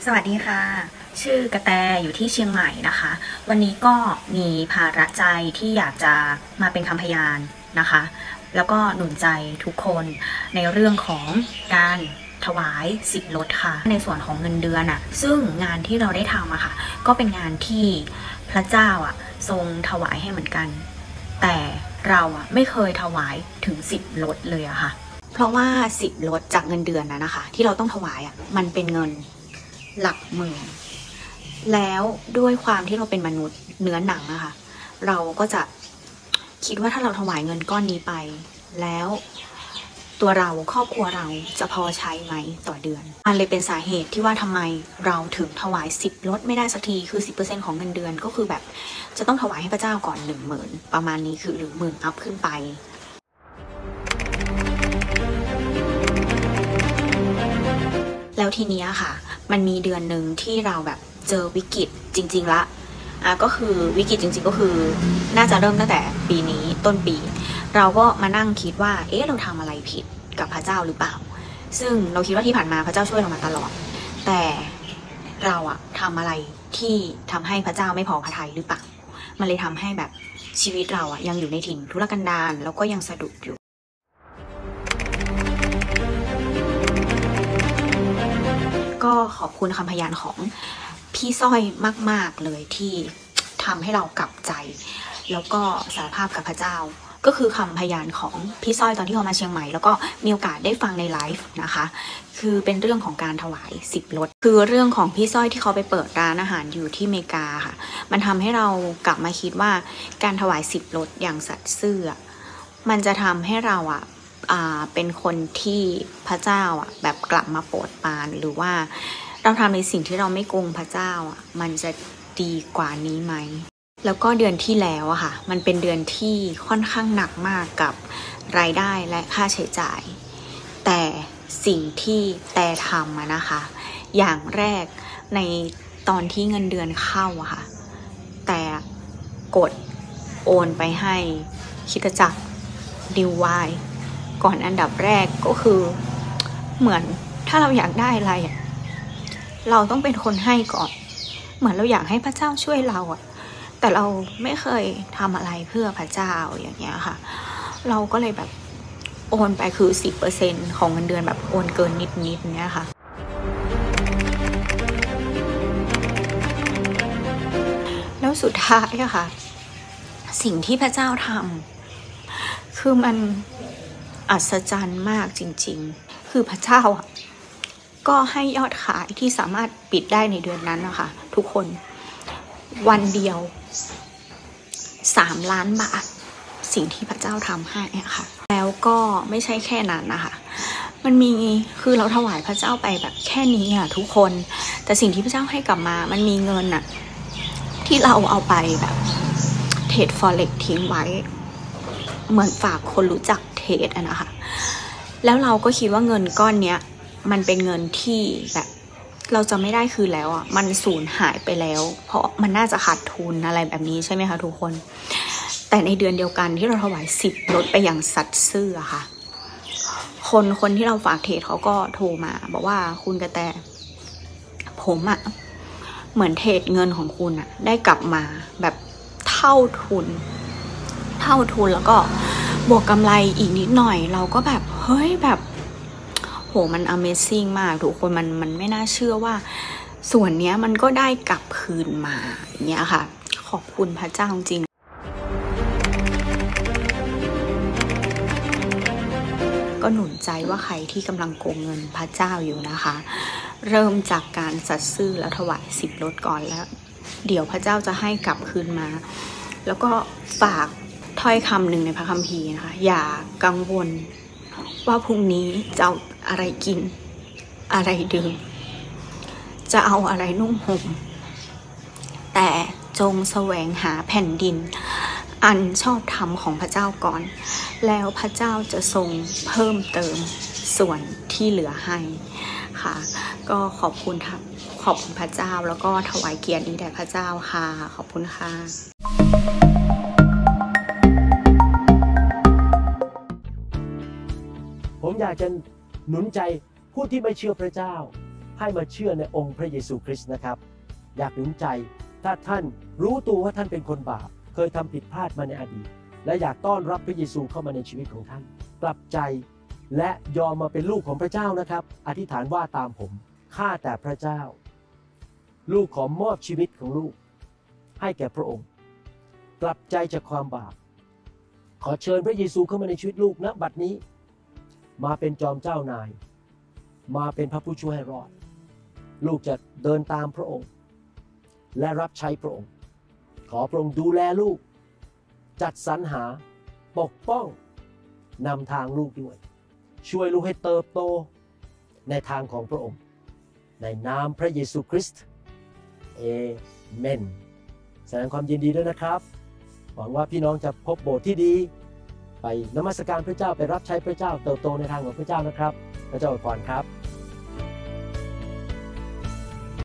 สวัสดีค่ะชื่อกระแตอยู่ที่เชียงใหม่นะคะวันนี้ก็มีภาระใจที่อยากจะมาเป็นคำพยานนะคะแล้วก็หนุนใจทุกคนในเรื่องของการถวาย10 ลดค่ะในส่วนของเงินเดือนซึ่งงานที่เราได้ทำค่ะก็เป็นงานที่พระเจ้าทรงถวายให้เหมือนกันแต่เราไม่เคยถวายถึง10 ลดเลยค่ะเพราะว่า10 ลดจากเงินเดือนนะคะที่เราต้องถวายมันเป็นเงินหลักหมื่นแล้วด้วยความที่เราเป็นมนุษย์เนื้อหนังอะค่ะเราก็จะคิดว่าถ้าเราถวายเงินก้อนนี้ไปแล้วตัวเราครอบครัวเราจะพอใช้ไหมต่อเดือนมันเลยเป็นสาเหตุที่ว่าทำไมเราถึงถวาย10 ลดไม่ได้สักทีคือ 10% ของเงินเดือนก็คือแบบจะต้องถวายให้พระเจ้าก่อน10,000ประมาณนี้คือ10,000อัพขึ้นไปแล้วทีนี้ค่ะมันมีเดือนหนึ่งที่เราแบบเจอวิกฤตจริงๆละก็คือวิกฤตจริงๆก็คือน่าจะเริ่มตั้งแต่ปีนี้ต้นปีเราก็มานั่งคิดว่าเราทำอะไรผิดกับพระเจ้าหรือเปล่าซึ่งเราคิดว่าที่ผ่านมาพระเจ้าช่วยเรามาตลอดแต่เราทำอะไรที่ทำให้พระเจ้าไม่พอพระทัยหรือเปล่ามันเลยทำให้แบบชีวิตเรายังอยู่ในถิ่นทุรกันดารแล้วก็ยังสะดุดอยู่ก็ขอบคุณคำพยานของพี่สร้อยมากๆเลยที่ทำให้เรากลับใจแล้วก็สารภาพกับพระเจ้าก็คือคำพยานของพี่สร้อยตอนที่เขามาเชียงใหม่แล้วก็มีโอกาสได้ฟังในไลฟ์นะคะคือเป็นเรื่องของการถวาย10 ลดคือเรื่องของพี่สร้อยที่เขาไปเปิดร้านอาหารอยู่ที่อเมริกาค่ะมันทำให้เรากลับมาคิดว่าการถวาย10 ลดอย่างสัตย์ซื่อมันจะทำให้เราเป็นคนที่พระเจ้าแบบกลับมาโปรดปรานหรือว่าเราทำในสิ่งที่เราไม่โกงพระเจ้ามันจะดีกว่านี้ไหมแล้วก็เดือนที่แล้วค่ะมันเป็นเดือนที่ค่อนข้างหนักมากกับรายได้และค่าใช้จ่ายแต่สิ่งที่แต่ทำนะคะอย่างแรกในตอนที่เงินเดือนเข้าค่ะแต่กดโอนไปให้คริสตจักรนิวไวน์ก่อนอันดับแรกก็คือเหมือนถ้าเราอยากได้อะไรเราต้องเป็นคนให้ก่อนเหมือนเราอยากให้พระเจ้าช่วยเราแต่เราไม่เคยทำอะไรเพื่อพระเจ้าอย่างเงี้ยค่ะเราก็เลยแบบโอนไปคือ10% ของเงินเดือนแบบโอนเกินนิดเนี้ยค่ะแล้วสุดท้ายค่ะสิ่งที่พระเจ้าทำคือมันอัศจรรย์มากจริงๆคือพระเจ้าก็ให้ยอดขายที่สามารถปิดได้ในเดือนนั้นนะคะทุกคนวันเดียว3 ล้านบาทสิ่งที่พระเจ้าทำให้ค่ะแล้วก็ไม่ใช่แค่นั้นนะคะมันมีคือเราถวายพระเจ้าไปแบบแค่นี้ทุกคนแต่สิ่งที่พระเจ้าให้กลับมามันมีเงินที่เราเอาไปแบบเทรด Forex ทิ้งไว้เหมือนฝากคนรู้จักเทรดนะคะแล้วเราก็คิดว่าเงินก้อนเนี้ยมันเป็นเงินที่แบบเราจะไม่ได้คืนแล้วมันสูญหายไปแล้วเพราะมันน่าจะขาดทุนอะไรแบบนี้ใช่ไหมคะทุกคนแต่ในเดือนเดียวกันที่เราถวาย10 ลดไปอย่างสัตย์ซื่อค่ะคนที่เราฝากเทรดเขาก็โทรมาบอกว่าคุณกระแตผมเหมือนเทรดเงินของคุณได้กลับมาแบบเท่าทุนแล้วก็บวกกำไรอีกนิดหน่อยเราก็แบบเฮ้ยแบบโหมัน Amazing มากทุกคนมันไม่น่าเชื่อว่าส่วนเนี้ยมันก็ได้กลับคืนมาอย่างเงี้ยค่ะขอบคุณพระเจ้าจริงก็หนุนใจว่าใครที่กำลังโกงเงินพระเจ้าอยู่นะคะเริ่มจากการสัตย์ซื่อแล้วถวาย10 ลดก่อนแล้วเดี๋ยวพระเจ้าจะให้กลับคืนมาแล้วก็ฝากถ้อยคำหนึ่งในพระคัมภีร์นะคะอย่ากังวลว่าพรุ่งนี้จะเอาอะไรกินอะไรดื่มจะเอาอะไรนุ่งห่มแต่จงแสวงหาแผ่นดินอันชอบธรรมของพระเจ้าก่อนแล้วพระเจ้าจะทรงเพิ่มเติมส่วนที่เหลือให้ค่ะก็ขอบคุณพระเจ้าแล้วก็ถวายเกียรตินี้แด่พระเจ้าค่ะขอบคุณค่ะผมอยากจะหนุนใจผู้ที่ไม่เชื่อพระเจ้าให้มาเชื่อในองค์พระเยซูคริสต์นะครับอยากหนุนใจถ้าท่านรู้ตัวว่าท่านเป็นคนบาปเคยทำผิดพลาดมาในอดีตและอยากต้อนรับพระเยซูเข้ามาในชีวิตของท่านกลับใจและยอมมาเป็นลูกของพระเจ้านะครับอธิษฐานว่าตามผมข้าแต่พระเจ้าลูกขอมอบชีวิตของลูกให้แก่พระองค์กลับใจจากความบาปขอเชิญพระเยซูเข้ามาในชีวิตลูกณบัดนี้มาเป็นจอมเจ้านายมาเป็นพระผู้ช่วยให้รอดลูกจะเดินตามพระองค์และรับใช้พระองค์ขอพระองค์ดูแลลูกจัดสรรหาปกป้องนำทางลูกด้วยช่วยลูกให้เติบโตในทางของพระองค์ในนามพระเยซูคริสต์เอเมนแสดงความยินดีด้วยนะครับหวังว่าพี่น้องจะพบโบสถ์ที่ดีไปนมัสการพระเจ้าไปรับใช้พระเจ้าเติบโตในทางของพระเจ้านะครับพระเจ้าอวยพรครับ